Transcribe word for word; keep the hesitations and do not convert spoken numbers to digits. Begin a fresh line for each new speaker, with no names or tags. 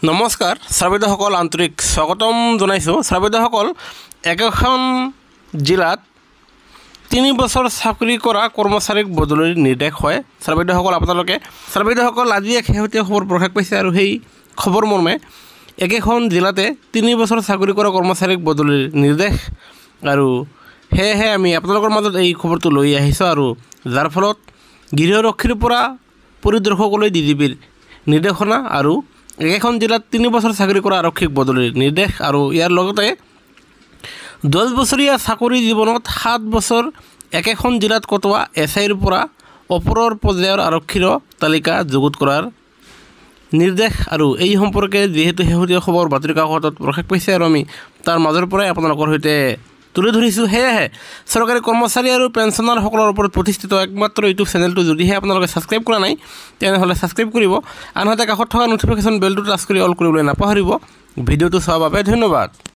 নমস্কাৰ শ্ৰবিদসকল আন্তৰিক স্বাগতম জনাইছোঁ। শ্ৰবিদসকল একেখন জিলাত তিনি বছৰ চাকৰি কৰা কৰ্মচাৰীক বদলিৰ নিৰ্দেশ হয়। শ্ৰবিদসকল আপোনালোকে শ্ৰবিদসকল আজি এক শেহতীয়া খবৰ প্ৰকাশ পাইছে আৰু সেই খবৰ মৰ্মে একেখন জিলাতে তিনি বছৰ চাকৰি কৰা কৰ্মচাৰীক বদলিৰ নিৰ্দেশ আৰু সেয়েহে আমি আপোনালোকৰ মাজত এই খবৰটো লৈ আহিছোঁ আৰু যাৰ ফলত গৃহৰক্ষীৰ পৰা পৰিদৰ্শকলৈ ডি জি পিৰ নিৰ্দেশনা আৰু একেখন জিলাত তিনি বছৰ চাকৰি কৰা আৰক্ষীক বদলিৰ নিৰ্দেশ আৰু ইয়াৰ লগতে দহ বছৰীয়া চাকৰি জীৱনত সাত বছৰ একেখন জিলাত কটোৱা এছ আইৰ পৰা ওপৰৰ পৰ্যায়ৰ আৰক্ষীৰ তালিকা যুগুত কৰাৰ নিৰ্দেশ আৰু এই সম্পৰ্কে যিহেতু শেহতীয়া খবৰ বাতৰি কাকতত প্ৰকাশ পাইছে আৰু আমি তাৰ মাজৰ পৰাই আপোনালোকৰ সৈতে তুলি ধৰিছোঁ। সেয়েহে চৰকাৰী কৰ্মচাৰী আৰু পেঞ্চনাৰসকলৰ ওপৰত প্ৰতিষ্ঠিত একমাত্ৰ ইউটিউব চেনেলটো যদিহে আপোনালোকে ছাবস্ক্ৰাইব কৰা নাই তেনেহ'লে ছাবস্ক্ৰাইব কৰিব, আনহাতে কাষত থকা ন'টিফিকেশ্যন বেলটো টাচ কৰি অল কৰিবলৈ নাপাহৰিব। ভিডিঅ'টো চোৱাৰ বাবে ধন্যবাদ।